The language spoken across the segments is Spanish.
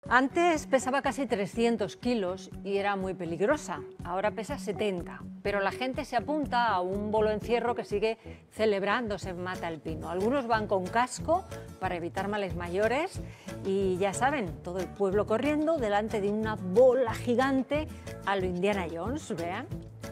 Antes pesaba casi 300 kilos y era muy peligrosa, ahora pesa 70, pero la gente se apunta a un bolo encierro que sigue celebrándose en Mata el Pino. Algunos van con casco para evitar males mayores y ya saben, todo el pueblo corriendo delante de una bola gigante a lo Indiana Jones, vean.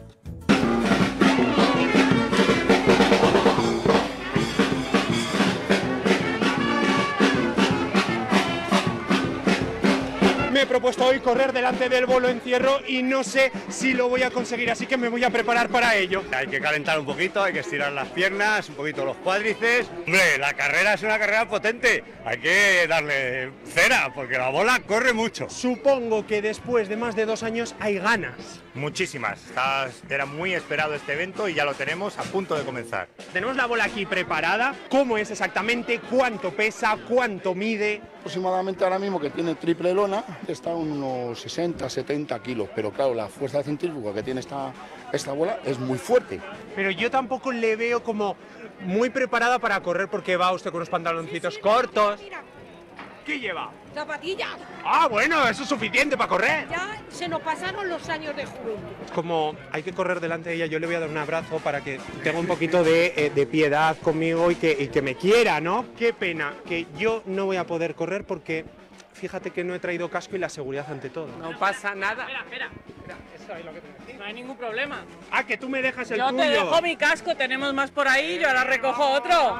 Me he propuesto hoy correr delante del bolo encierro y no sé si lo voy a conseguir, así que me voy a preparar para ello. Hay que calentar un poquito, hay que estirar las piernas, un poquito los cuádriceps. Hombre, la carrera es una carrera potente, hay que darle cera, porque la bola corre mucho. Supongo que después de más de 2 años hay ganas. Muchísimas, era muy esperado este evento y ya lo tenemos a punto de comenzar. Tenemos la bola aquí preparada, ¿cómo es exactamente? ¿Cuánto pesa? ¿Cuánto mide? Aproximadamente ahora mismo que tiene triple lona, está en unos 60-70 kilos, pero claro, la fuerza centrífuga que tiene esta bola es muy fuerte. Pero yo tampoco le veo como muy preparada para correr porque va usted con unos pantaloncitos cortos. ¿Qué lleva? Zapatillas. Ah, bueno, eso es suficiente para correr. Ya se nos pasaron los años de juventud. Como hay que correr delante de ella, yo le voy a dar un abrazo para que tenga un poquito de piedad conmigo y que me quiera, ¿no? Qué pena que yo no voy a poder correr porque fíjate que no he traído casco y la seguridad ante todo. No pasa nada. Espera, Eso es lo que te decía. no hay ningún problema. Ah, que tú me dejas el Yo tuyo. te dejo mi casco, tenemos más por ahí, yo ahora recojo otro.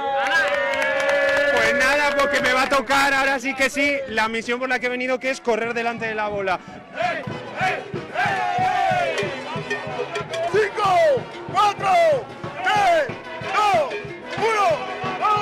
Pues nada, porque me va a tocar ahora sí que sí la misión por la que he venido, que es correr delante de la bola. 5, 4, 3, 2, 1.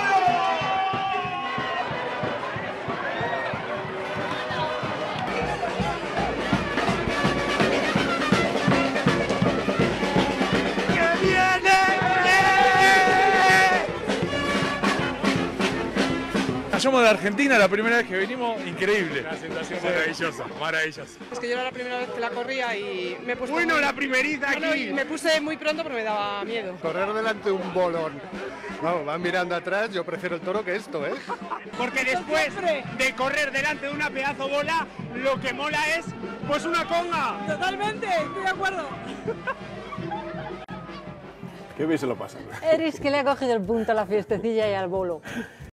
Somos de Argentina, la primera vez que venimos, increíble. Una sensación maravillosa, maravillosa. Es que yo era la primera vez que la corría y me puse... Bueno, la primeriza aquí. me puse muy pronto porque me daba miedo. Correr delante de un bolón. Vamos, van mirando atrás, yo prefiero el toro que esto, ¿eh? Porque después de correr delante de una pedazo bola, lo que mola es, pues, una conga. Totalmente, estoy de acuerdo. Qué bien se lo pasan. Eris que le ha cogido el punto a la fiestecilla y al bolo.